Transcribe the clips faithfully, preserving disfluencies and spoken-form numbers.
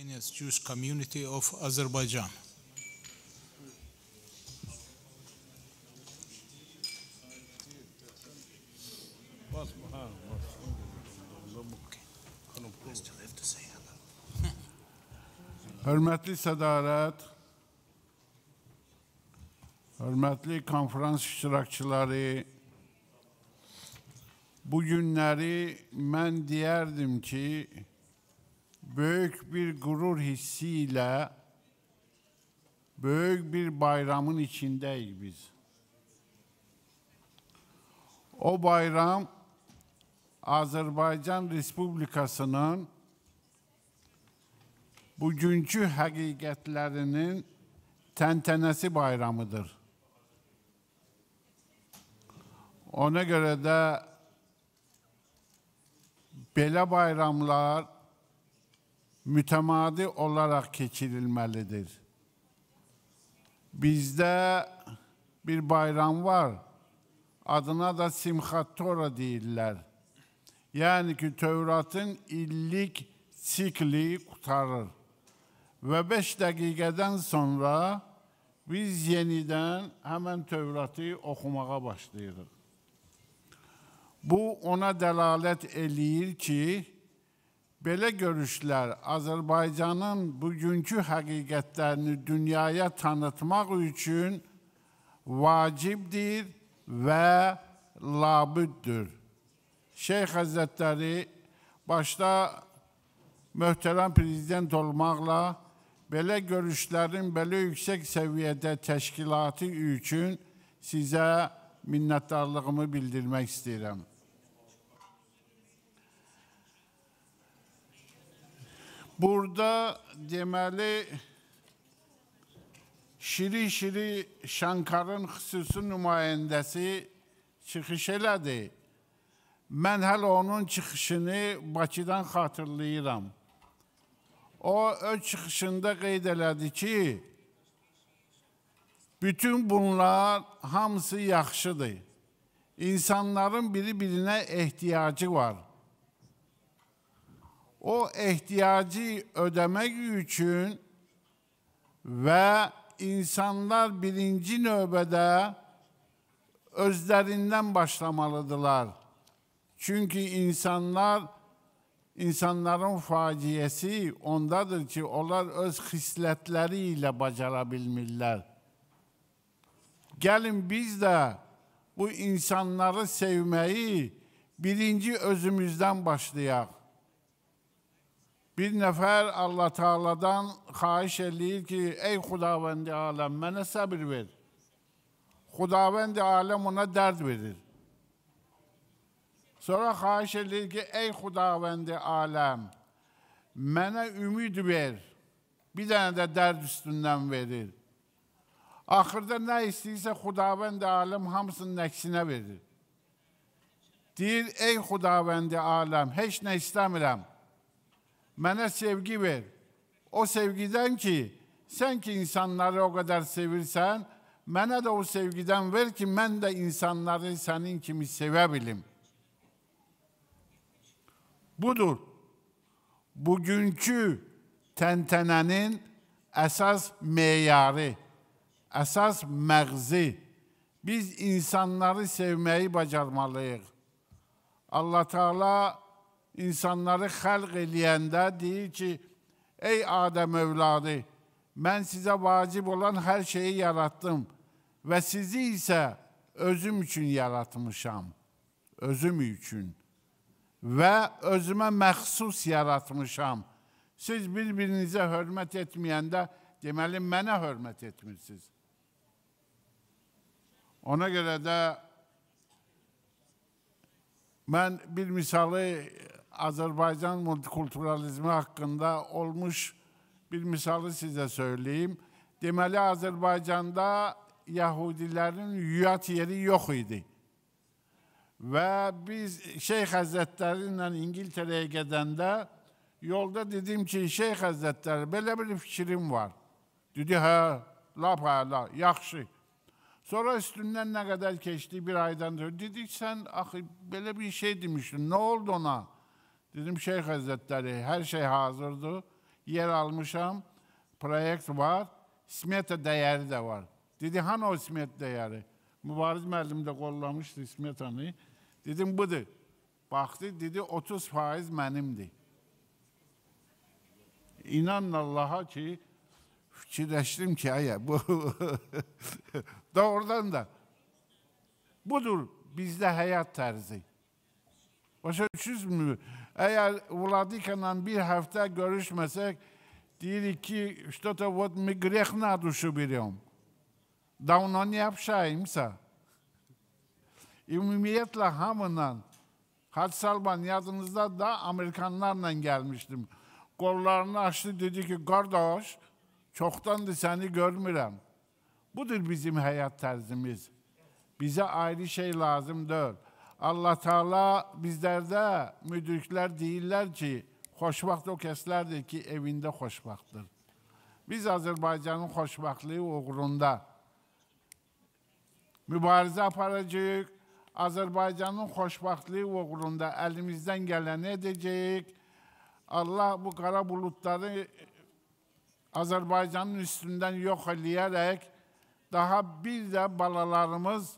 Homogeneous Jewish Community of Azerbaijan. Hörmətli sədalət, hörmətli konferans iştirakçıları, bu günləri mən deyərdim ki, böyük bir qürur hissi ilə, böyük bir bayramın içindəyik biz. O bayram, Azərbaycan Respublikasının bugünkü həqiqətlərinin təntənəsi bayramıdır. Ona görə də belə bayramlar mütəmadi olaraq keçirilməlidir. Bizdə bir bayram var, adına da Simxat Tora deyirlər. Yəni ki, Tövratın illik sikli qutarır. Və beş dəqiqədən sonra biz yenidən həmən Tövratı oxumağa başlayırıq. Bu, ona dəlalət eləyir ki, belə görüşlər Azərbaycanın bugünkü həqiqətlərini dünyaya tanıtmaq üçün vacibdir və labüddür. Şeyx Həzrətləri başda möhtərəm prezident olmaqla belə görüşlərin belə yüksək səviyyədə təşkilatı üçün sizə minnətdarlığımı bildirmək istəyirəm. Burada deməli Şiri-Şiri Şankarın xüsusi nümayəndəsi çıxış elədi. Mən hələ onun çıxışını Bakıdan xatırlayıram. O, öz çıxışında qeyd elədi ki, bütün bunlar hamısı yaxşıdır. İnsanların biri-birinə ehtiyacı var. O ehtiyacı ödəmək üçün və insanlar birinci növbədə özlərindən başlamalıdırlar. Çünki insanlar, insanların faciəsi ondadır ki, onlar öz xislətləri ilə bacara bilmirlər. Gəlin biz də bu insanları sevməyi birinci özümüzdən başlayaq. Bir nəfər Allah Teala'dan xahiş eləyir ki, ey Xudavəndi aləm, mənə səbir ver. Xudavəndi aləm ona dərd verir. Sonra xahiş eləyir ki, ey Xudavəndi aləm, mənə ümid ver. Bir dənə də dərd üstündən verir. Axırda nə istəyirsə Xudavəndi aləm hamısının əksinə verir. Deyir, ey Xudavəndi aləm, heç nə istəmirəm. Mənə sevgi ver. O sevgidən ki, sən ki insanları o qədər sevirsən, mənə də o sevgidən ver ki, mən də insanları sənin kimi sevə bilim. Budur, bugünkü təntənənin əsas meyarı, əsas məğzi. Biz insanları sevməyi bacarmalıyıq. Allah Teala İnsanları xəlq eləyəndə deyir ki, ey Adəm övladı, mən sizə vacib olan hər şeyi yarattım və sizi isə özüm üçün yaratmışam, özüm üçün və özümə məxsus yaratmışam. Siz bir-birinizə hörmət etməyəndə, deməli, mənə hörmət etmirsiniz. Ona görə də mən bir misalı Azərbaycan multikulturalizmi haqqında olmuş bir misalı sizə söyleyeyim. Deməli, Azərbaycanda Yahudilərin yüyat yeri yox idi. Və biz Şeyx Həzrətləri ilə İngiltərəyə gedəndə yolda dedim ki, Şeyx Həzrətləri, belə bir fikrim var. Dedi, hə, lap hələ, yaxşı. Sonra üstündən nə qədər keçdi, bir aydan sonra. Dedik, sən axı, belə bir şey demişdin, nə oldu ona? Dedim, Şeyx Həzrətləri, hər şey hazırdır, yer almışam, proyekt var, İsmet değeri de var. Dedi, hani o İsmet değeri? Mübariz müəllim də qollamışdı İsmet Hanı. Dedim, budur. Baktı, dedi, otuz faiz mənimdir. İnanın Allah'a ki, fikirləşdim ki, aya, bu doğrudan da budur bizdə həyat tərzi. Başa düşürsünüz? Eğer Vladimir'le bir hafta görüşmesek, deyirik ki, что-то вот мы грех на душу берем. Давно не общаемся. Ümumiyetle hamından, Hacı Salman yadınızda da Amerikanlarla gelmiştim. Kollarını açtı, dedi ki, kardeş, çoktandır seni görmürəm. Budur bizim hayat tarzımız. Bize ayrı şey lazım değil. Allah Teala bizlerde müdrikler değiller ki, xoşbaxt o kəslərdir ki, evinde xoşbaxtdır. Biz Azerbaycanın xoşbaxtlığı uğrunda mübarizə aparacağıq. Azerbaycanın xoşbaxtlığı uğrunda elimizden gələni edəcəyik. Allah bu kara bulutları Azerbaycanın üstünden yok eləyərək daha bir de balalarımız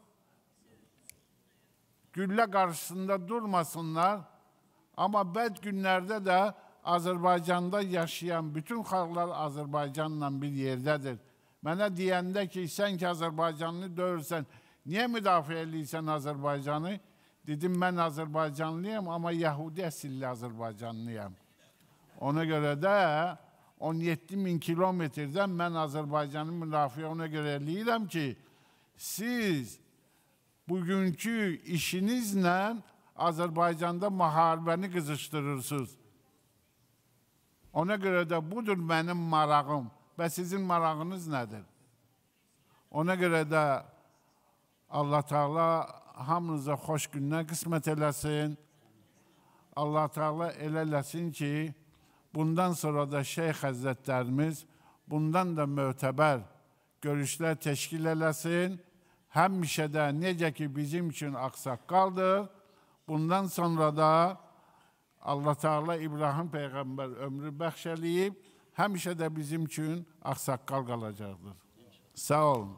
gülle karşısında durmasınlar. Ama bəd günlerde de Azerbaycan'da yaşayan bütün xalqlar Azerbaycanla bir yerdedir. Mənə deyəndə ki, sen ki Azerbaycanlı döyürsən, niye müdafiə edirsən Azerbaycanı? Dedim, ben Azerbaycanlıyım ama Yahudi əsilli Azerbaycanlıyım. Ona göre de on yedi bin kilometreden ben Azerbaycan'ın müdafiə ona göre eləyirəm ki, siz bugünkü işinizle Azerbaycan'da muharebeni kızıştırırsınız. Ona göre de budur benim marağım ve sizin marağınız nedir? Ona göre de Allah Teala hamınıza hoş günler kısmet eləsin. Allah Teala eləsin ki, bundan sonra da Şeyh Hazretlerimiz bundan da mötəbər görüşler teşkil eləsin. Həmişə də necə ki bizim için aksaqqaldır, bundan sonra da Allah Teala İbrahim Peygamber ömrü bəxş eləyib, həmişə də bizim için aksaqqal qalacaqdır. Sağ olun.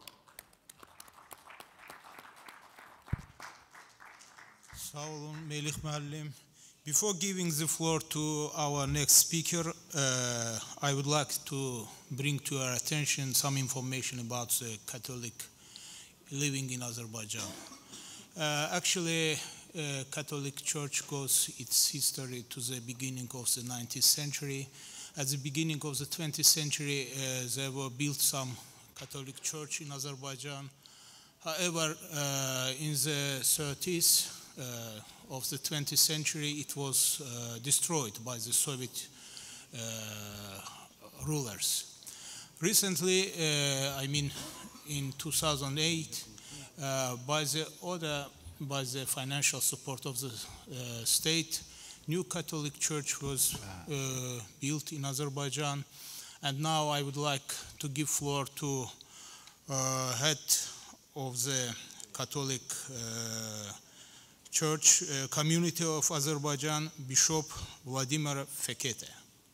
Sağ olun Milikh müəllim. Before giving the floor to our next speaker, uh, I would like to bring to your attention some information about the Catholic living in Azerbaijan. Uh, actually, uh, Catholic Church goes its history to the beginning of the nineteenth century. At the beginning of the twentieth century, uh, there were built some Catholic Church in Azerbaijan. However, uh, in the thirties uh, of the twentieth century, it was uh, destroyed by the Soviet uh, rulers. Recently, uh, I mean, in two thousand eight, uh, by the order, by the financial support of the uh, state, new Catholic Church was uh, built in Azerbaijan, and now I would like to give floor to uh, head of the Catholic uh, Church uh, community of Azerbaijan, Bishop Vladimir Fekete.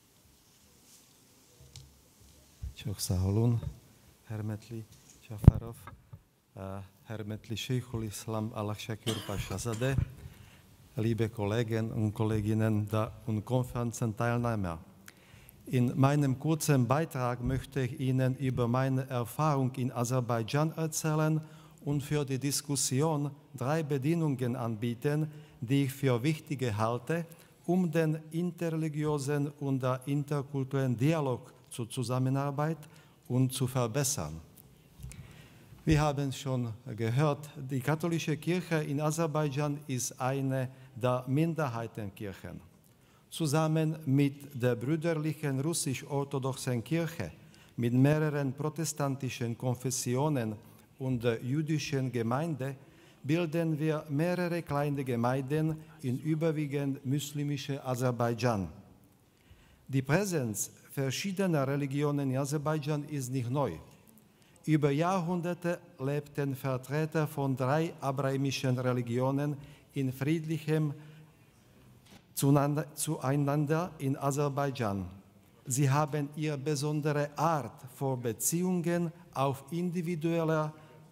Çok sağ olun, hörmətli Jafarov, hörmətli Sheikh-ul-Islam Allahshukur Pashazade, liebe Kollegen und Kolleginnen der und Konferenzenteilnehmer. In meinem kurzen Beitrag möchte ich Ihnen über meine Erfahrung in Aserbaidschan erzählen und für die Diskussion drei Bedingungen anbieten, die ich für wichtig halte, um den interreligiösen und der interkulturellen Dialog zur Zusammenarbeit und zu verbessern. Wir haben schon gehört, die katholische Kirche in Aserbaidschan ist eine der Minderheitenkirchen. Zusammen mit der brüderlichen russisch-orthodoxen Kirche, mit mehreren protestantischen Konfessionen und der jüdischen Gemeinde bilden wir mehrere kleine Gemeinden in überwiegend muslimische Aserbaidschan. Die Präsenz verschiedener Religionen in Aserbaidschan ist nicht neu. Über Jahrhunderte lebten Vertreter von drei abrahamischen Religionen in friedlichem Zueinander in Aserbaidschan. Sie haben ihre besondere Art für Beziehungen auf individueller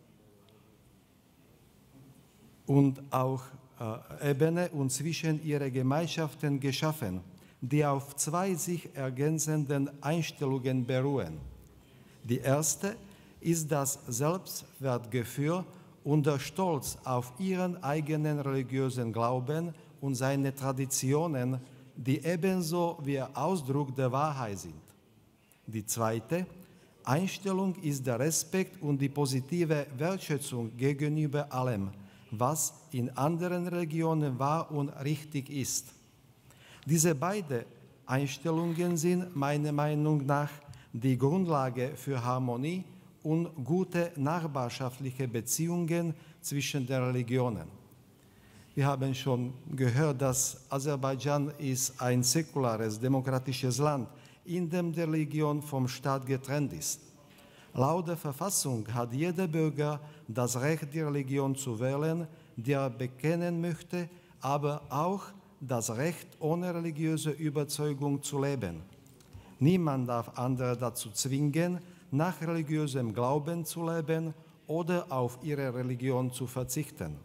und auch äh, Ebene und zwischen ihren Gemeinschaften geschaffen, die auf zwei sich ergänzenden Einstellungen beruhen. Die erste ist das Selbstwertgefühl und der Stolz auf ihren eigenen religiösen Glauben und seine Traditionen, die ebenso wie Ausdruck der Wahrheit sind. Die zweite Einstellung ist der Respekt und die positive Wertschätzung gegenüber allem, was in anderen Religionen wahr und richtig ist. Diese beiden Einstellungen sind meiner Meinung nach die Grundlage für Harmonie und gute nachbarschaftliche Beziehungen zwischen den Religionen. Wir haben schon gehört, dass Aserbaidschan ist ein säkulares, demokratisches Land, in dem die Religion vom Staat getrennt ist. Laut der Verfassung hat jeder Bürger das Recht, die Religion zu wählen, die er bekennen möchte, aber auch das Recht, ohne religiöse Überzeugung zu leben. Niemand darf andere dazu zwingen, nach religiösem Glauben zu leben oder auf ihre Religion zu verzichten.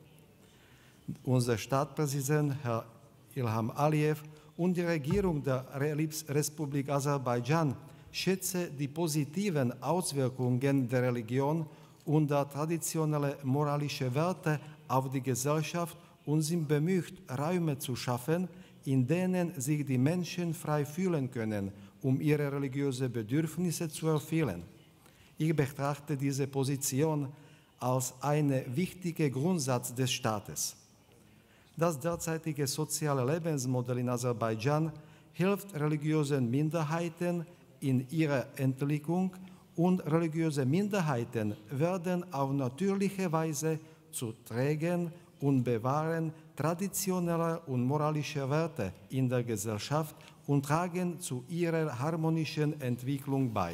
Unser Staatspräsident, Herr Ilham Aliyev, und die Regierung der Republik Aserbaidschan schätzen die positiven Auswirkungen der Religion und der traditionellen moralischen Werte auf die Gesellschaft und sind bemüht, Räume zu schaffen, in denen sich die Menschen frei fühlen können, um ihre religiösen Bedürfnisse zu erfüllen. Ich betrachte diese Position als einen wichtigen Grundsatz des Staates. Das derzeitige soziale Lebensmodell in Aserbaidschan hilft religiösen Minderheiten in ihrer Entwicklung und religiöse Minderheiten werden auf natürliche Weise zu Trägern und Bewahren traditioneller und moralischer Werte in der Gesellschaft und tragen zu ihrer harmonischen Entwicklung bei.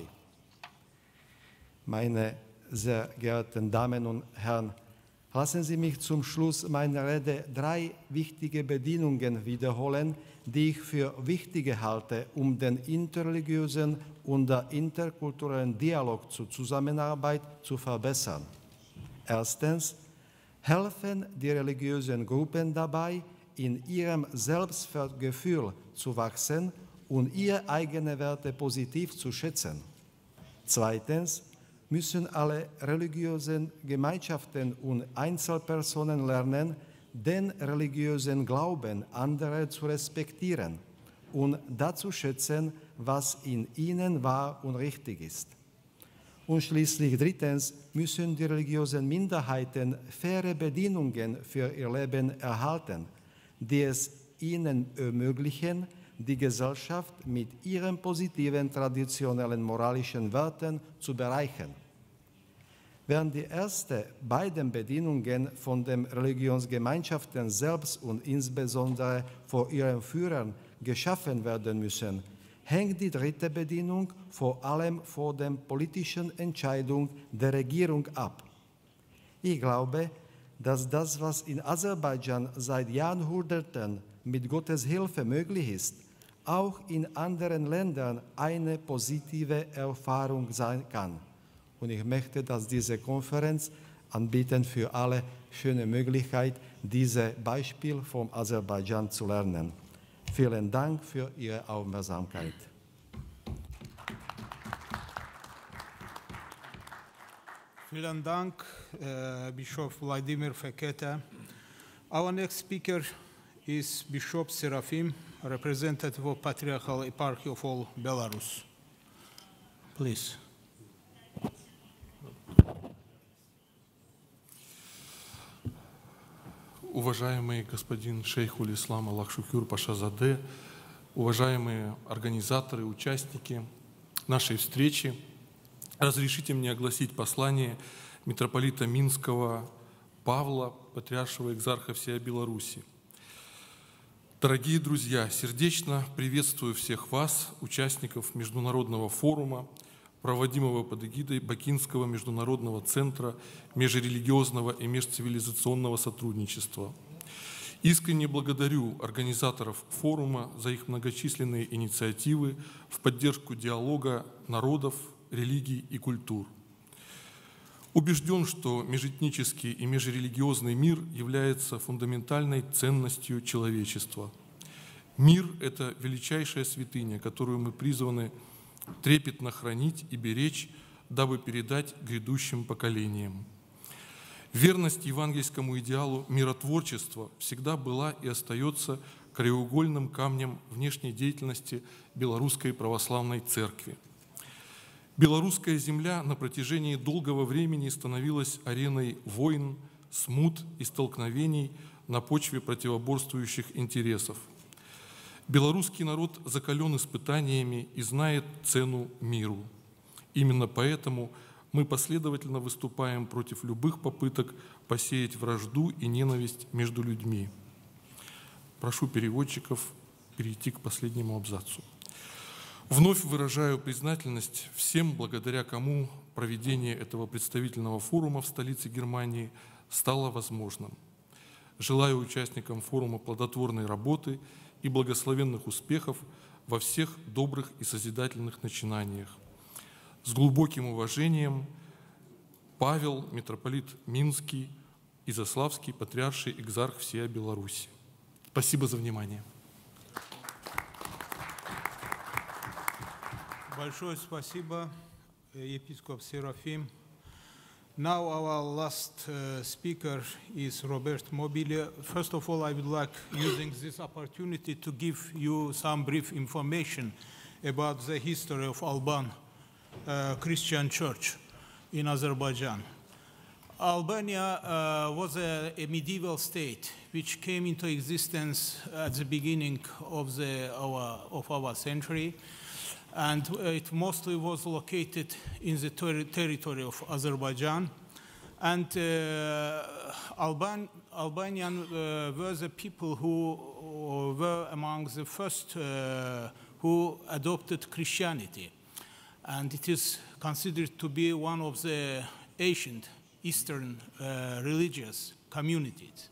Meine sehr geehrten Damen und Herren, lassen Sie mich zum Schluss meiner Rede drei wichtige Bedingungen wiederholen, die ich für wichtig halte, um den interreligiösen und der interkulturellen Dialog zur Zusammenarbeit zu verbessern. Erstens, helfen die religiösen Gruppen dabei, in ihrem Selbstwertgefühl zu wachsen und ihre eigenen Werte positiv zu schätzen. Zweitens, müssen alle religiösen Gemeinschaften und Einzelpersonen lernen, den religiösen Glauben anderer zu respektieren und dazu schätzen, was in ihnen wahr und richtig ist. Und schließlich drittens müssen die religiösen Minderheiten faire Bedingungen für ihr Leben erhalten, die es ihnen ermöglichen, die Gesellschaft mit ihren positiven traditionellen moralischen Werten zu bereichern. Während die ersten beiden Bedingungen von den Religionsgemeinschaften selbst und insbesondere vor ihren Führern geschaffen werden müssen, hängt die dritte Bedingung vor allem von der politischen Entscheidung der Regierung ab. Ich glaube, dass das, was in Aserbaidschan seit Jahrhunderten mit Gottes Hilfe möglich ist, auch in anderen Ländern eine positive Erfahrung sein kann. Und ich möchte, dass diese Konferenz anbieten für alle schöne Möglichkeit, dieses Beispiel vom Aserbaidschan zu lernen. Vielen Dank für Ihre Aufmerksamkeit. Vielen Dank, uh, Bishop Vladimir Fekete. Our next speaker is Bishop Seraphim, representative of Patriarchal Eparchy of all Belarus. Please. Уважаемый господин Sheikh-ul-Islam Allahshukur Pashazade, уважаемые организаторы, участники нашей встречи, разрешите мне огласить послание митрополита Минского Павла, патриаршего экзарха всей Беларуси. Дорогие друзья, сердечно приветствую всех вас, участников Международного форума, проводимого под эгидой Бакинского международного центра межрелигиозного и межцивилизационного сотрудничества. Искренне благодарю организаторов форума за их многочисленные инициативы в поддержку диалога народов, религий и культур. Убежден, что межэтнический и межрелигиозный мир является фундаментальной ценностью человечества. Мир – это величайшая святыня, которую мы призваны трепетно хранить и беречь, дабы передать грядущим поколениям. Верность евангельскому идеалу миротворчества всегда была и остается краеугольным камнем внешней деятельности Белорусской православной церкви. Белорусская земля на протяжении долгого времени становилась ареной войн, смут и столкновений на почве противоборствующих интересов. Белорусский народ закален испытаниями и знает цену миру. Именно поэтому мы последовательно выступаем против любых попыток посеять вражду и ненависть между людьми. Прошу переводчиков перейти к последнему абзацу. Вновь выражаю признательность всем, благодаря кому проведение этого представительного форума в столице Германии стало возможным. Желаю участникам форума плодотворной работы и благословенных успехов во всех добрых и созидательных начинаниях. С глубоким уважением, Павел, митрополит Минский, Изяславский, патриарший Экзарх всея Беларуси. Спасибо за внимание. Большое спасибо, епископ Seraphim. Now our last uh, speaker is Robert Mobile. First of all, I would like, using this opportunity, to give you some brief information about the history of Alban uh, Christian Church in Azerbaijan. Albania uh, was a, a medieval state which came into existence at the beginning of, the, our, of our century. And it mostly was located in the ter territory of Azerbaijan. And uh, Alban Albanian uh, were the people who were among the first uh, who adopted Christianity. And it is considered to be one of the ancient Eastern uh, religious communities.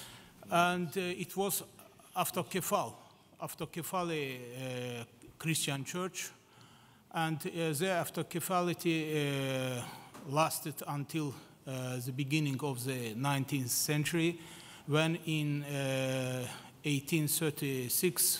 And uh, it was after Kefal, after Kefali uh, Christian church, and uh, thereafter Kefality uh, lasted until uh, the beginning of the nineteenth century, when in uh, eighteen thirty-six,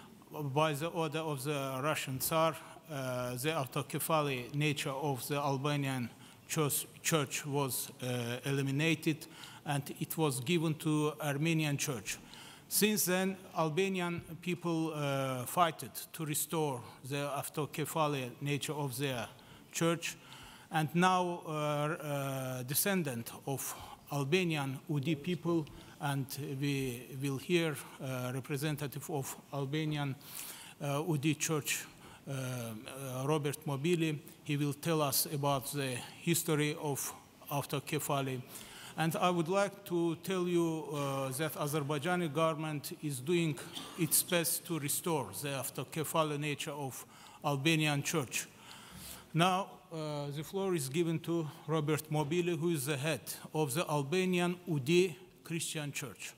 by the order of the Russian Tsar, uh, the autokephali nature of the Albanian church, church was uh, eliminated, and it was given to Armenian church. Since then, Albanian people uh, fought to restore the autokephali nature of their church, and now uh, uh, descendant of Albanian U D people, and we will hear uh, representative of Albanian uh, U D church, uh, uh, Robert Mobili. He will tell us about the history of autokephali. And I would like to tell you uh, that Azerbaijani government is doing its best to restore the autokephali nature of Albanian church. Now, uh, the floor is given to Robert Mobili, who is the head of the Albanian U D Christian Church.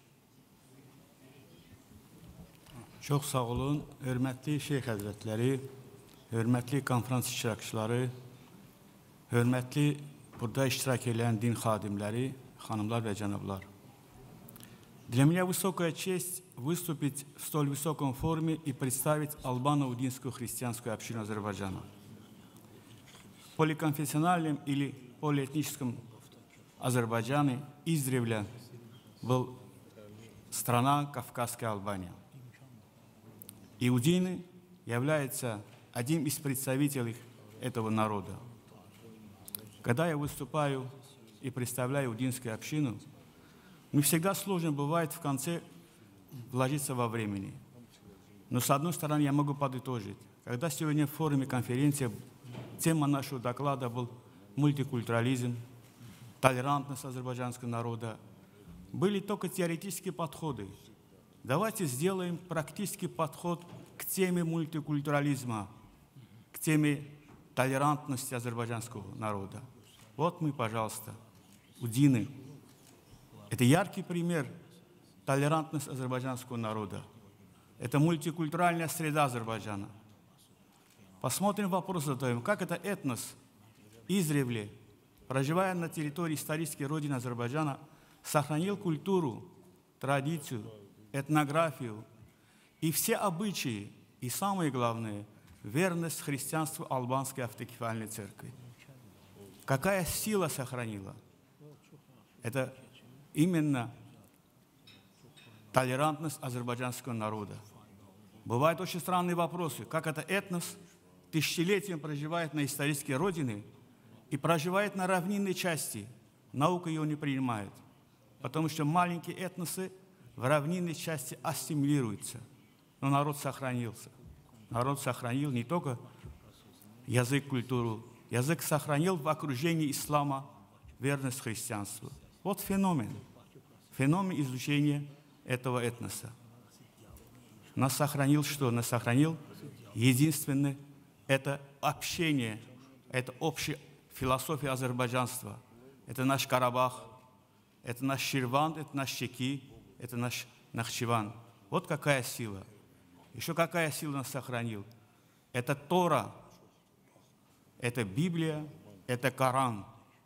Çok sağ olun, hörmətli Şeyx Həzrətləri, hörmətli konferans iştirakçıları, hörmətli burada iştirak edən din xadimləri, ханымлар и джанаблар. Для меня высокая честь выступить в столь высоком форуме и представить албано-удинскую христианскую общину Азербайджана. В поликонфессиональном или полиэтническом Азербайджане издревле был страна Кавказская Албания. Иудеи являются одним из представителей этого народа. Когда я выступаю и представляю иудейскую общину, мне всегда сложно бывает в конце вложиться во времени. Но с одной стороны я могу подытожить. Когда сегодня в форуме конференции тема нашего доклада был мультикультурализм, толерантность азербайджанского народа, были только теоретические подходы. Давайте сделаем практический подход к теме мультикультурализма, к теме толерантности азербайджанского народа. Вот мы, пожалуйста, удины. Это яркий пример толерантность азербайджанского народа. Это мультикультуральная среда Азербайджана. Посмотрим вопрос, задаем, как это этнос издревле, проживая на территории исторической родины Азербайджана, сохранил культуру, традицию, этнографию и все обычаи, и самое главное, верность христианству албанской автокефальной церкви. Какая сила сохранила? Это именно толерантность азербайджанского народа. Бывают очень странные вопросы, как это этнос тысячелетием проживает на исторические родины и проживает на равнинной части. Наука ее не принимает, потому что маленькие этносы в равнинной части ассимилируются. Но народ сохранился. Народ сохранил не только язык, культуру. Язык сохранил в окружении ислама верность христианству. Вот феномен. Феномен изучения этого этноса. Нас сохранил что? Нас сохранил единственное. Это общение. Это общая философия азербайджанства. Это наш Карабах. Это наш Ширван. Это наш Чеки. Это наш Нахчеван. Вот какая сила. Еще какая сила нас сохранил. Это Тора. Это Библия. Это Коран.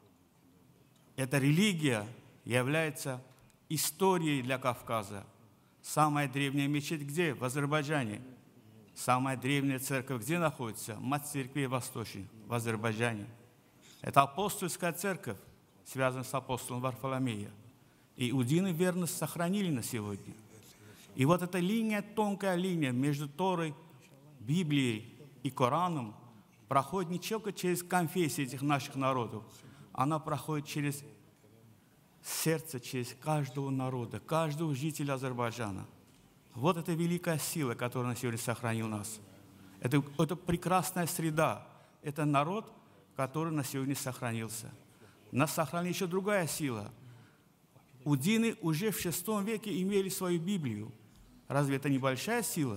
Эта религия является историей для Кавказа. Самая древняя мечеть где? В Азербайджане. Самая древняя церковь где находится? Мать церкви Восточной, в Азербайджане. Это апостольская церковь, связанная с апостолом Варфоломея. И иудеи верность сохранили на сегодня. И вот эта линия, тонкая линия между Торой, Библией и Кораном проходит не только через конфессии этих наших народов, она проходит через сердце, через каждого народа, каждого жителя Азербайджана. Вот эта великая сила, которая на сегодня сохранил нас. Это, это прекрасная среда. Это народ, который на сегодня сохранился. Нас сохранила еще другая сила. Удины уже в шестом веке имели свою Библию. Разве это не большая сила?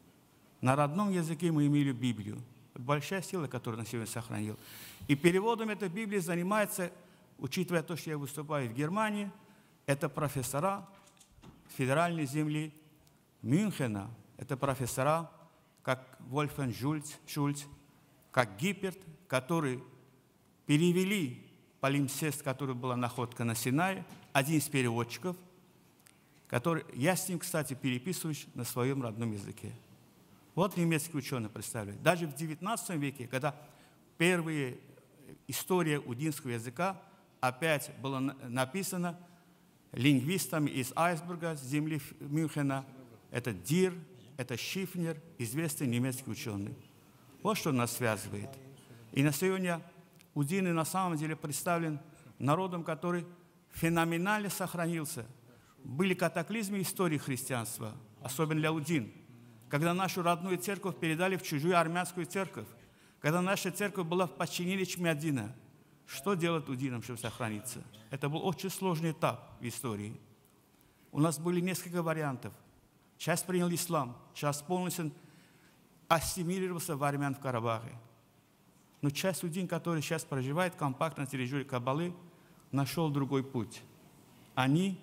На родном языке мы имели Библию. Это большая сила, которую на сегодня сохранил. И переводом этой Библии занимается, учитывая то, что я выступаю в Германии, это профессора федеральной земли Мюнхена. Это профессора, как Вольфганг Шульц, как Гиперт, которые перевели палимпсест, который была находка на Синае, один из переводчиков, который, я с ним, кстати, переписываюсь на своем родном языке. Вот немецкий ученый представляет. Даже в девятнадцатом веке, когда первые история удинского языка опять была написана лингвистами из Айсберга, с земли Мюнхена. Это Дир, это Шифнер, известный немецкий ученый. Вот что нас связывает. И на сегодня удины на самом деле представлен народом, который феноменально сохранился. Были катаклизмы истории христианства, особенно для удин. Когда нашу родную церковь передали в чужую армянскую церковь, когда наша церковь была в подчинении Чмядина, что делать удинам, чтобы сохраниться? Это был очень сложный этап в истории. У нас были несколько вариантов. Часть принял ислам, часть полностью ассимилировался в армян в Карабахе. Но часть удин, который сейчас проживает компактно на территории Кабалы, нашел другой путь. Они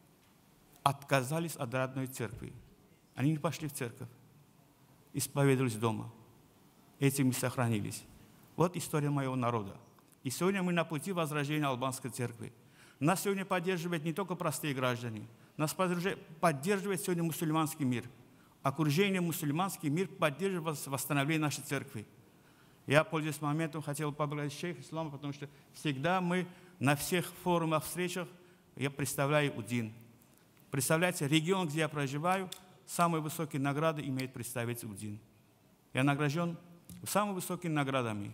отказались от родной церкви. Они не пошли в церковь, исповедовались дома. Этим и сохранились. Вот история моего народа. И сегодня мы на пути возрождения албанской церкви. Нас сегодня поддерживают не только простые граждане, нас поддерживает сегодня мусульманский мир. Окружение мусульманский мир поддерживает восстановление нашей церкви. Я, пользуясь моментом, хотел поблагодарить Шейх-ul-Islam, потому что всегда мы на всех форумах, встречах, я представляю Удин. Представляете, регион, где я проживаю, самые высокие награды имеет представитель Удин. Я награжден самыми высокими наградами.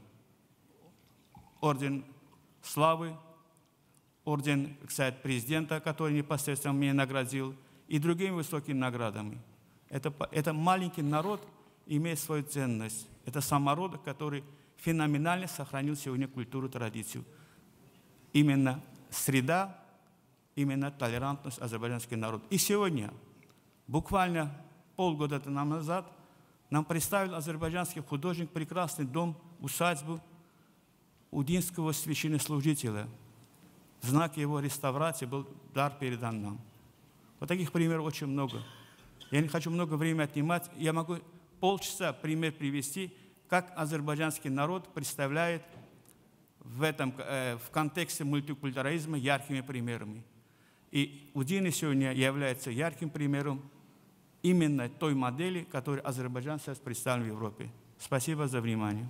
Орден славы, орден, кстати, президента, который непосредственно меня наградил, и другими высокими наградами. Это, это маленький народ имеет свою ценность. Это самородок, который феноменально сохранил сегодня культуру, традицию. Именно среда, именно толерантность азербайджанский народ. И сегодня, буквально полгода назад, нам представил азербайджанский художник прекрасный дом, усадьбу удинского священнослужителя. В знак его реставрации был дар передан нам. Вот таких примеров очень много. Я не хочу много времени отнимать. Я могу полчаса пример привести, как азербайджанский народ представляет в, этом, э, в контексте мультикультурализма яркими примерами. И Удина сегодня является ярким примером именно той модели, которую Азербайджан сейчас представлен в Европе. Спасибо за внимание.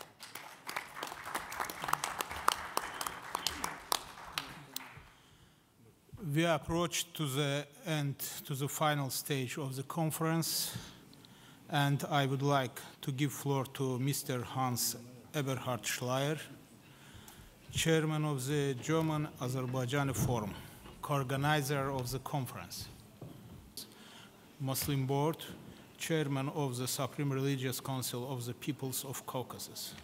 We approach to the end, to the final stage of the conference, and I would like to give floor to Mister Hans Eberhard Schleyer, Chairman of the German-Azerbaijan Forum, co-organizer of the conference, Muslim Board, Chairman of the Supreme Religious Council of the Peoples of Caucasus.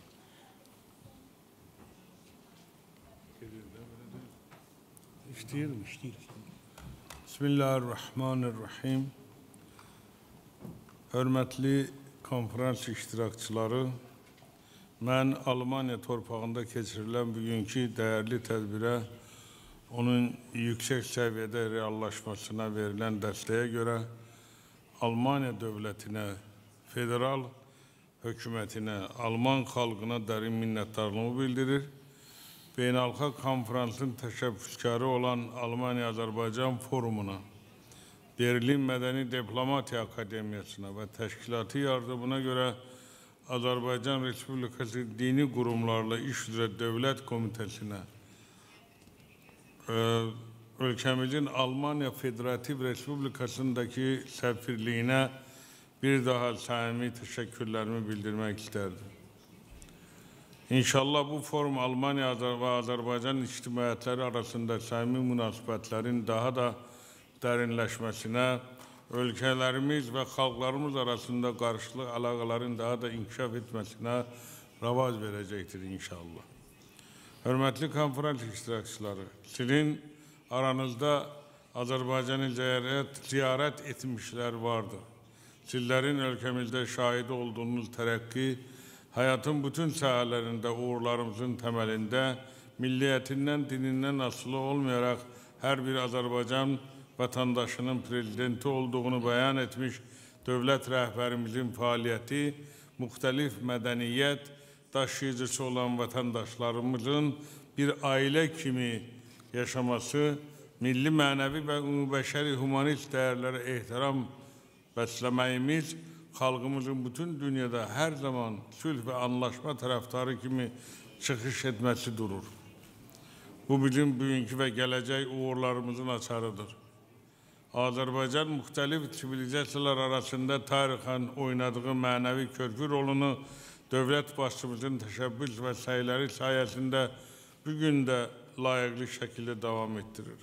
Bismillahirrahmanirrahim. Hörmətli konferans iştirakçıları, mən Almanya torpağında keçirilən bugünkü dəyərli tədbirə, onun yüksək səviyyədə reallaşmasına verilən dəstəyə görə Almanya dövlətinə, federal hökumətinə, Alman xalqına dərin minnətdarlığımı bildirir. Beynəlxalq konferansın təşəbbüskarı olan Almanya-Azərbaycan forumuna, Berlin Mədəni Diplomatiya Akademiyasına və təşkilatı yardımına görə Azərbaycan Respublikası dini qurumlarla iş üzrə dövlət komitəsinə, ölkəmizin Almanya Federativ Respublikasındakı səfirliyinə bir daha səmimi təşəkkürlərimi bildirmək istərdim. İnşallah bu forum Almanya və Azərbaycan ictimaiyyətləri arasında səmimi münasibətlərin daha da dərinləşməsinə, ölkələrimiz və xalqlarımız arasında qarşılıq əlaqələrin daha da inkişaf etməsinə ravac verəcəkdir inşallah. Hörmətli konferans iştirakçıları, sizin aranızda Azərbaycanı ziyarət, ziyarət etmişlər vardır. Sizlərin ölkəmizdə şahidi olduğunuz tərəqqi, hayatın bütün sahalarında uğurlarımızın temelinde milliyetinden, dininden asılı olmayarak her bir Azerbaycan vatandaşının prezidenti olduğunu beyan etmiş devlet rehberimizin faaliyeti, muhtelif medeniyet taşıyıcısı olan vatandaşlarımızın bir aile kimi yaşaması, milli manevi ve umubeşeri humanist değerlere ihtiram beslemeyimiz, xalqımızın bütün dünyada her zaman sülh ve anlaşma taraftarı kimi çıxış etməsi durur. Bu bizim bugünkü ve gelecek uğurlarımızın açarıdır. Azerbaycan muhtelif sivilizasiyalar arasında tarihen oynadığı manevi körpü rolunu devlet başçımızın teşebbüs ve sayıları sayesinde bugün de layıklı şekilde devam ettirir.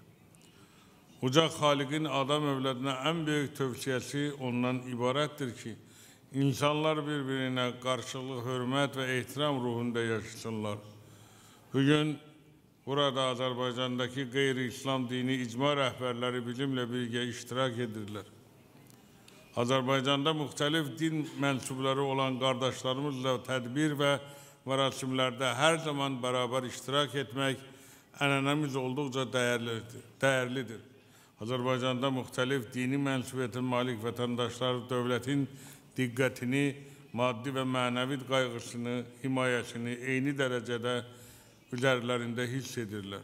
Uca Halik'in adam evladına en büyük tövsiyesi ondan ibarettir ki, insanlar birbirine karşılıklı hürmet ve ihtiram ruhunda yaşasınlar. Bugün burada Azerbaycan'daki gayri-İslam dini icma rehberleri bizimle birlikte iştirak edirler. Azerbaycan'da muhtelif din mensupları olan kardeşlerimizle tedbir ve merasimlerde her zaman beraber iştirak etmek enenemiz oldukça değerlidir. değerlidir. Azerbaycan'da muhtelif dini mensubiyetin malik vatandaşlar devletin dikkatini, maddi ve manevi kaygısını, himayesini eyni derecede üzerlerinde hissedirler.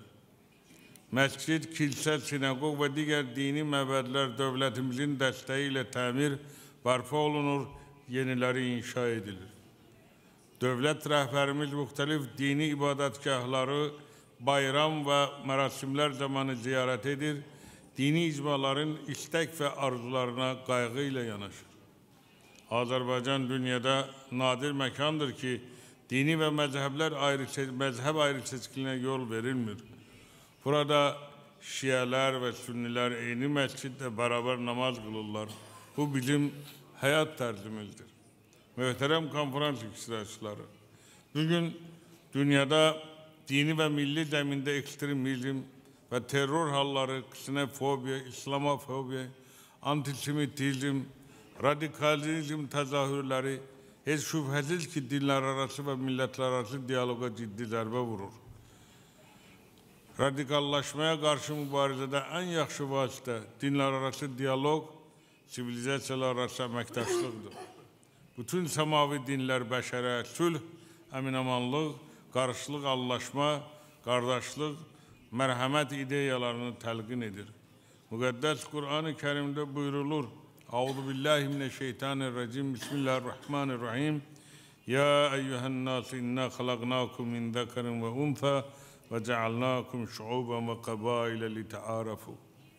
Mescid, kilise, sinagog ve diğer dini mebedler devletimizin desteğiyle tamir, barpa olunur, yenileri inşa edilir. Devlet rehberimiz muhtelif dini ibadetgahları, bayram ve merasimler zamanı ziyaret edir, dini icmaların istek ve arzularına kaygıyla yanaşır. Azerbaycan dünyada nadir mekandır ki dini ve mezhepler ayrı, mezhep ayrı seçkiline yol verilmir. Burada Şialar ve Sünniler eyni mescitte beraber namaz kılırlar. Bu bizim hayat tarzımızdır. Muhterem konferans iştirakçıları, bugün dünyada dini ve milli zeminde ekstremizm ve terör halları, ksenofobi, İslamofobi, antisemitizm, radikalizm tezahürleri hiç şüphesiz ki dinler arası ve milletler arası diyaloga ciddi zərbe vurur. Radikallaşmaya qarşı mübarizədə ən yaxşı vasitə dinlər arası dialoq, sivilizasiyalar arası əməkdaşlıqdır. Bütün səmavi dinlər bəşərə sülh, əminamanlıq, qarşılıq, anlaşma, qardaşlıq, mərhəmət ideyalarını təlqin edir. Müqəddəs Qur'an-ı Kərimdə buyurulur: Euzu billahi mineşşeytanirracim. Bismillahirrahmanirrahim. Ya eyyuhen nas inna halaqnakum min zakarin ve unsa ve cealnakum şuuben ve kabaile lita'arafu.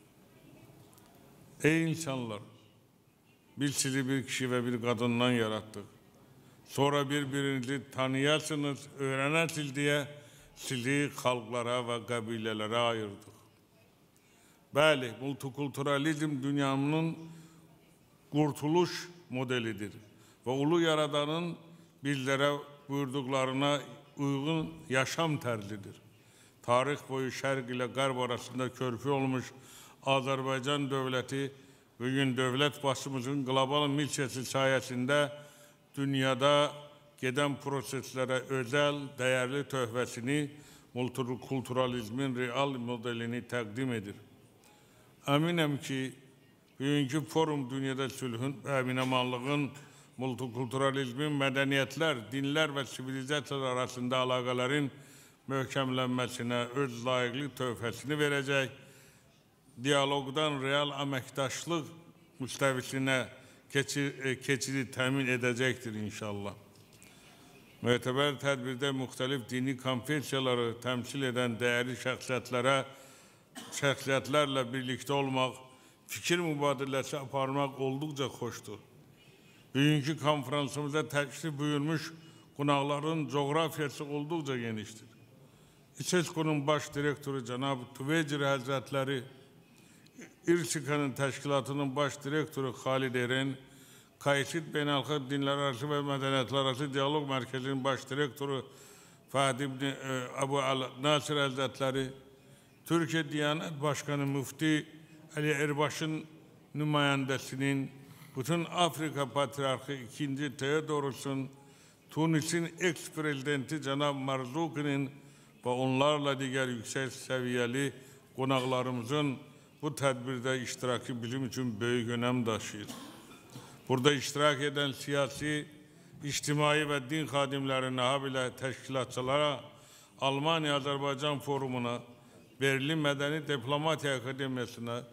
Ey insanlar! Biz sizi bir kişi ve bir kadından yarattık. Sonra birbirinizi tanıyasınız, öğrenesiniz diye sizi halklara ve kabilelere ayırdık. Bəli, multikulturalizm dünyanın kurtuluş modelidir. Ve ulu yaradanın bizlere buyurduklarına uygun yaşam terzidir. Tarih boyu şərq ile qərb arasında körpü olmuş Azerbaycan devleti bugün devlet başımızın global milçesi sayesinde dünyada giden proseslere özel, değerli töhvəsini, multikulturalizmin real modelini təqdim edir. Əminəm ki, bugünkü forum dünyada sülhün və əminamanlığın, multikulturalizmin, mədəniyyətlər, dinlər və sivilizasiyalar arasında əlaqələrin möhkəmlənməsinə öz layiqli töhfəsini verəcək, diyalogdan real əməkdaşlıq müstəvisinə keçidi təmin edəcəkdir inşallah. Mötəbər tədbirdə müxtəlif dini konfessiyaları təmsil edən dəyərli şəxsiyyətlərə, şəxsiyyətlərlə birlikdə olmaq, fikir mübadiləsi aparmaq olduqca xoşdur. Bugünkü konferansımıza təşrif buyurmuş qonaqların coğrafiyası olduqca genişdir. İSESCO'nun baş direktörü Cənab Tüvecir Həzrətləri, İRSİKA'nın təşkilatının baş direktörü Xalid Eren, Kaysit Beynəlxalq Dinlər Arası və Mədəniyyətlər Arası Diyalog Mərkəzinin baş direktörü Fahd ibn Abu Nasir Həzrətləri, Türkiye Diyanet Başkanı Mufti Ali Erbaş'ın nümayəndəsinin, bütün Afrika Patriarchı ikinci Theodorus'un, Tunis'in ex-prezidenti Cənab Marzuki'nin ve onlarla diğer yüksek seviyeli qonaqlarımızın bu tədbirdə iştirakı bizim için büyük önem taşıyır. Burada iştirak eden siyasi, içtimai ve din xadimlərinin habilə təşkilatçılara, Almanya Azerbaycan Forumuna, Berlin Mədəni Diplomatiya Akademiyasına,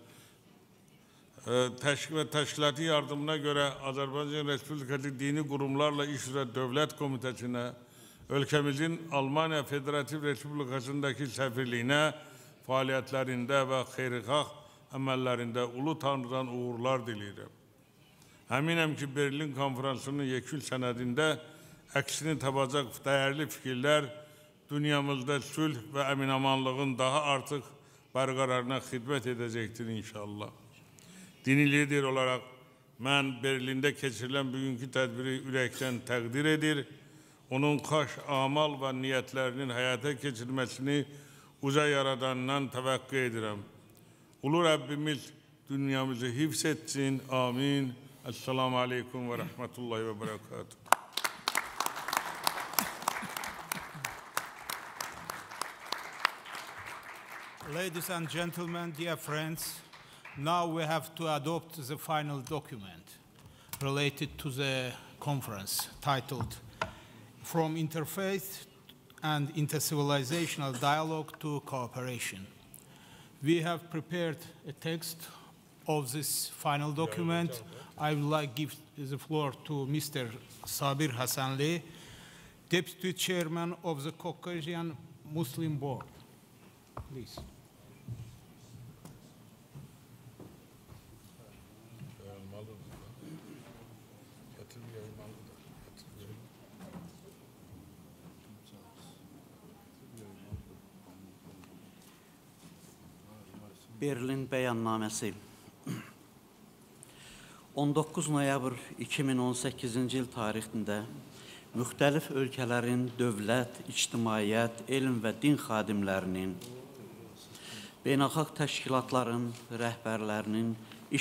təşkil ve təşkilatı yardımına göre Azerbaycan Respublikası dini kurumlarla iş üzrə Dövlət Komitəsinə, ülkemizin Almanya Federativ Respublikasındaki səfirliyinə, fəaliyyətlərində və xeyirxah əməllərində ulu Tanrıdan uğurlar diləyirəm. Əminəm ki, Berlin konferansının yekün sənədində əksini tapacaq dəyərli fikirlər dünyamızda sülh və əminamanlığın daha artıq bərqərarına xidmət edəcəkdir inşallah. Dini lider olarak mən Berlində keçirilən bugünkü tədbiri ürəkdən təqdir edir, onun xaş, amal və niyyətlərinin həyata keçirməsini uca yaradandan təvəqqə edirəm. Ulu Rəbbimiz dünyamızı hifz etsin. Amin. Esselamu Aleyküm ve Rahmetullahi ve Berekatuhu. Ladies and gentlemen, dear friends, now we have to adopt the final document related to the conference titled From Interfaith and Inter-Civilizational Dialogue to Cooperation. We have prepared a text of this final document. I would like to give the floor to Mister Sabir Hasanli, Deputy Chairman of the Caucasian Muslim Board. Please. Berlin Bəyannaməsi on doqquz noyabr iki min on səkkizinci il tarixində müxtəlif ölkələrin dövlət, ictimaiyyət, elm və din xadimlərinin, beynəlxalq təşkilatların rəhbərlərinin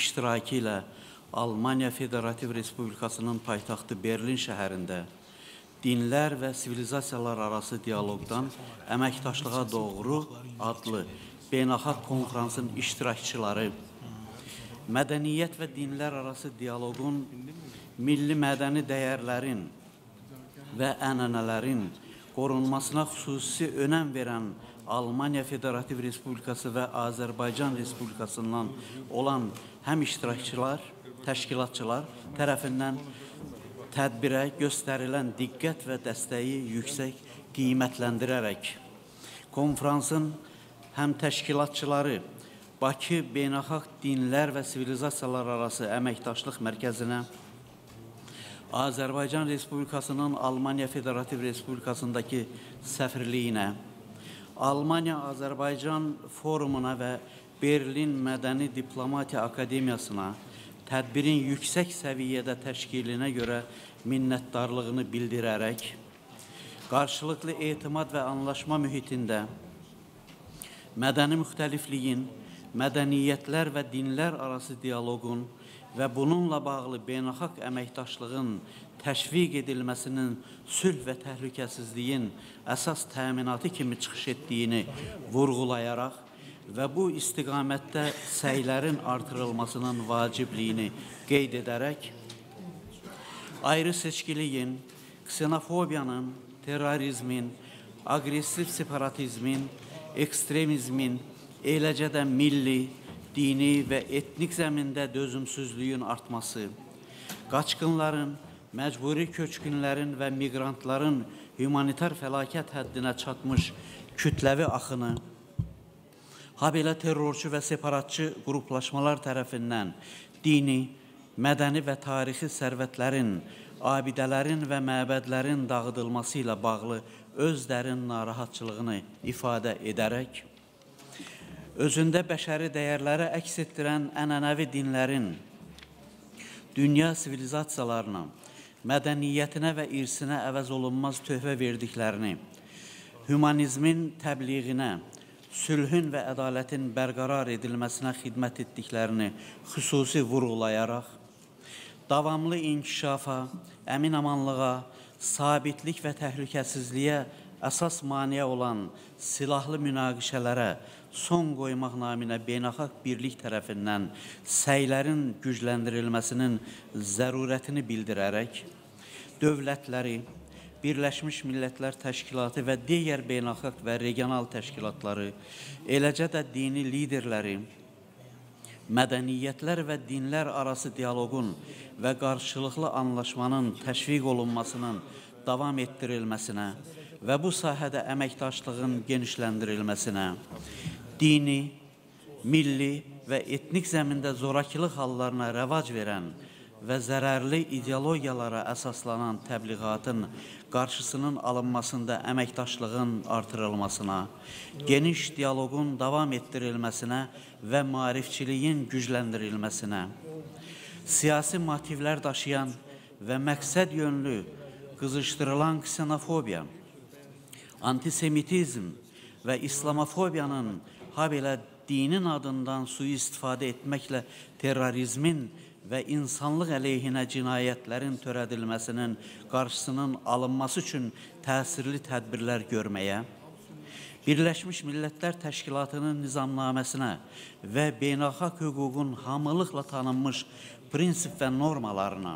iştirakı ilə Almanya Federativ Respublikasının paytaxtı Berlin şəhərində dinlər və sivilizasiyalar arası dialoqdan əməkdaşlığa doğru adlı beynəlxalq konferansın iştirakçıları, mədəniyyət və dinlər arası dialoqun milli mədəni dəyərlərin və ənənələrin qorunmasına xüsusi önəm verən Almaniya Federativ Respublikası və Azərbaycan Respublikasından olan həm iştirakçılar, təşkilatçılar tərəfindən tədbirə göstərilən diqqət və dəstəyi yüksək qiymətləndirərək konferansın həm təşkilatçıları Bakı Beynəlxalq Dinlər və Sivilizasiyalar Arası Əməkdaşlıq Mərkəzinə, Azərbaycan Respublikasının Almaniya Federativ Respublikasındakı səfirliyinə, Almaniya-Azərbaycan Forumuna və Berlin Mədəni Diplomatiya Akademiyasına tədbirin yüksək səviyyədə təşkilinə görə minnətdarlığını bildirərək, qarşılıqlı etimad və anlaşma mühitində mədəni müxtəlifliyin, mədəniyyətlər və dinlər arası dialoqun və bununla bağlı beynəlxalq əməkdaşlığın təşviq edilməsinin sülh və təhlükəsizliyin əsas təminatı kimi çıxış etdiyini vurğulayaraq və bu istiqamətdə səylərin artırılmasının vacibliyini qeyd edərək, ayrı seçkiliyin, ksenofobiyanın, terrorizmin, agresiv separatizmin, ekstremizmin, eləcə də milli, dini və etnik zəmində dözümsüzlüyün artması, qaçqınların, məcburi köçkünlərin və miqrantların humanitar fəlakət həddinə çatmış kütləvi axını, habelə terrorçu və separatçı qruplaşmalar tərəfindən dini, mədəni və tarixi sərvətlərin, abidələrin və məbədlərin dağıdılması ilə bağlı öz dərin narahatçılığını ifadə edərək, özündə bəşəri dəyərləri əks etdirən ənənəvi dinlərin, dünya sivilizasiyalarına, mədəniyyətinə və irsinə əvəz olunmaz töhfə verdiklərini, humanizmin təbliğinə, sülhün və ədalətin bərqərar edilməsinə xidmət etdiklərini xüsusi vurğulayaraq, davamlı inkişafa, əmin-amanlığa, sabitlik və təhlükəsizliyə əsas maneə olan silahlı münaqişələrə son qoymaq naminə beynəlxalq birlik tərəfindən səylərin gücləndirilməsinin zərurətini bildirərək, dövlətləri, Birləşmiş Millətlər Təşkilatı və digər beynəlxalq və regional təşkilatları, eləcə də dini liderləri, mədəniyyətlər və dinlər arası dialoqun və qarşılıqlı anlaşmanın təşviq olunmasının davam etdirilməsinə və bu sahədə əməkdaşlığın genişləndirilməsinə, dini, milli və etnik zəmində zorakılıq hallarına rəvac verən və zərərli ideologiyalara əsaslanan təbliğatın qarşısının alınmasında əməkdaşlığın artırılmasına, geniş dialoqun davam etdirilməsinə və maarifçiliyin gücləndirilməsinə, siyasi motivlər daşıyan və məqsəd yönlü qızışdırılan ksenofobiya, antisemitizm və islamofobiyanın habelə dinin adından sui-istifadə etməklə terrorizmin və insanlıq əleyhinə cinayətlərin törədilməsinin qarşısının alınması üçün təsirli tədbirlər görməyə, Birləşmiş Millətlər Təşkilatının nizamnaməsinə və beynəlxalq hüququn hamılıqla tanınmış prinsip və normalarına,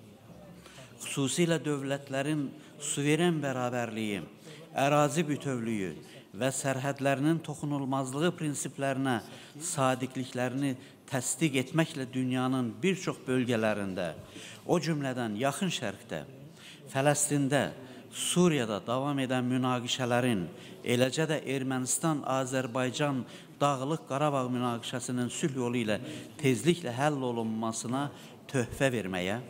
xüsusilə dövlətlərin suveren bərabərliyi, ərazi bütövlüyü və sərhədlərinin toxunulmazlığı prinsiplərinə sadiqliklərini təsdiq etməklə dünyanın bir çox bölgələrində, o cümlədən Yaxın Şərqdə, Fələstində, Suriyada davam edən münaqişələrin, eləcə də Ermənistan-Azərbaycan Dağlıq Qarabağ münaqişəsinin sülh yolu ilə tezliklə həll olunmasına töhfə verməyə,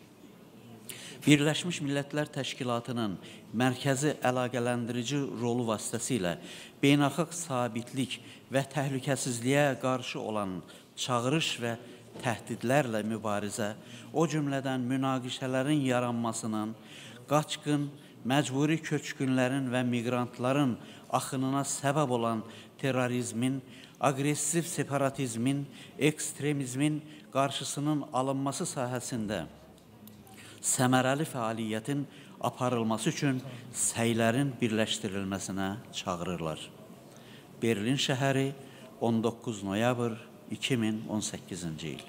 Birləşmiş Millətlər Təşkilatının mərkəzi əlaqələndirici rolu vasitəsilə beynəlxalq sabitlik və təhlükəsizliyə qarşı olan çağırış və təhdidlərlə mübarizə, o cümlədən münaqişələrin yaranmasının, qaçqın, məcburi köçkünlərin və miqrantların axınına səbəb olan terrorizmin, agresiv separatizmin, ekstremizmin qarşısının alınması sahəsində səmərəli fəaliyyətin aparılması üçün səylərin birləşdirilməsinə çağırırlar. Berlin şəhəri, on doqquz noyabr iki min on səkkizinci il.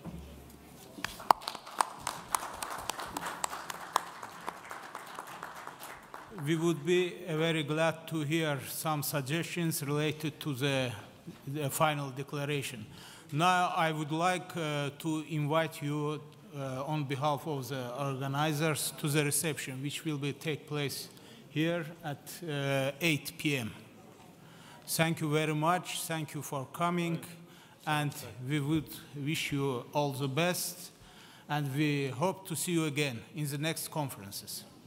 We would be very glad to hear some suggestions related to the, the final declaration. Now I would like uh, to invite you uh, on behalf of the organizers to the reception, which will be take place here at uh, eight p m Thank you very much. Thank you for coming. And we would wish you all the best. And we hope to see you again in the next conferences.